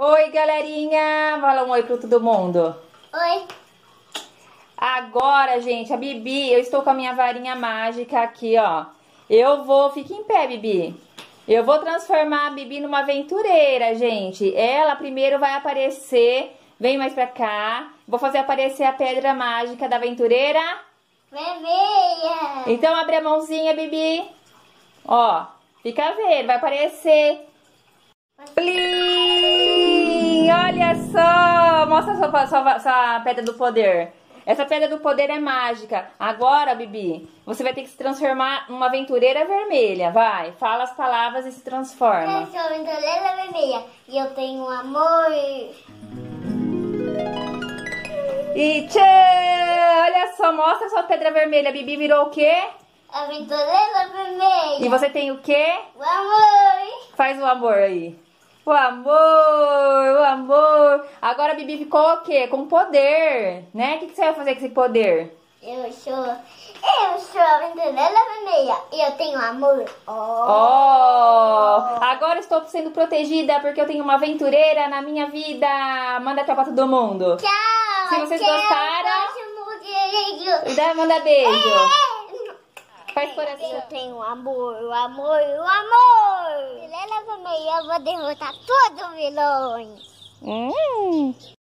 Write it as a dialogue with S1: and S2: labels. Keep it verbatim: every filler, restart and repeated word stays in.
S1: Oi, galerinha! Fala um oi pra todo mundo.
S2: Oi.
S1: Agora, gente, a Bibi, eu estou com a minha varinha mágica aqui, ó. Eu vou... Fica em pé, Bibi. Eu vou transformar a Bibi numa aventureira, gente. Ela primeiro vai aparecer... Vem mais pra cá. Vou fazer aparecer a pedra mágica da aventureira
S2: Vermelha.
S1: Então, abre a mãozinha, Bibi. Ó, fica vendo, vai aparecer. Plim! Olha só! Mostra a sua, sua, sua pedra do poder. Essa pedra do poder é mágica. Agora, Bibi, você vai ter que se transformar numa aventureira vermelha. Vai, fala as palavras e se transforma.
S2: Eu sou a aventureira vermelha e eu tenho amor.
S1: E tchê! Olha só, mostra a sua pedra vermelha. A Bibi virou o quê?
S2: Aventureira vermelha.
S1: E você tem o quê?
S2: O amor.
S1: Faz o amor aí. O amor, o amor. Agora a Bibi ficou o quê? Com poder, né? O que, que você vai fazer com esse poder?
S2: Eu sou... Eu sou a aventureira vermelha e eu tenho amor. Oh.
S1: Oh! Agora estou sendo protegida porque eu tenho uma aventureira na minha vida. Manda tchau pra todo mundo.
S2: Tchau.
S1: Se vocês
S2: tchau,
S1: gostaram,
S2: beijo.
S1: dá, manda beijo. Faz coração.
S2: Eu tenho amor, o amor, o amor. Aventureira vermelha, eu vou derrotar todos os vilões.
S1: Hum.